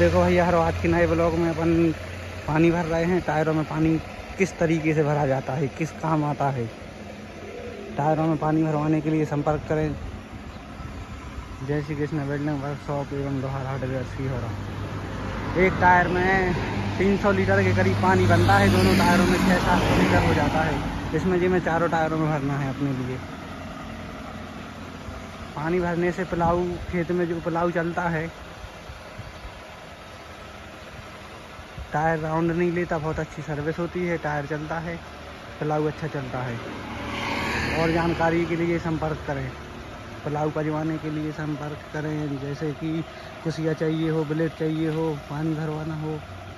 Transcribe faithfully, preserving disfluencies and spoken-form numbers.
देखो भैया, हर आज के नए ब्लॉग में अपन पानी भर रहे हैं। टायरों में पानी किस तरीके से भरा जाता है, किस काम आता है। टायरों में पानी भरवाने के लिए संपर्क करें जय श्री कृष्ण वेल्डिंग वर्कशॉप एवं लोहार हार्डवेयर सीहोर। एक टायर में तीन सौ लीटर के करीब पानी बनता है, दोनों टायरों में छः सात सौ लीटर हो जाता है। इसमें जी में चारों टायरों में भरना है अपने लिए। पानी भरने से प्लाऊ, खेत में जो प्लाऊ चलता है, टायर राउंड नहीं लेता, बहुत अच्छी सर्विस होती है, टायर चलता है, प्लाऊ अच्छा चलता है। और जानकारी के लिए संपर्क करें, प्लाऊ पजवाने के लिए संपर्क करें। जैसे कि कुसिया चाहिए हो, ब्लेड चाहिए हो, पानी भरवाना हो,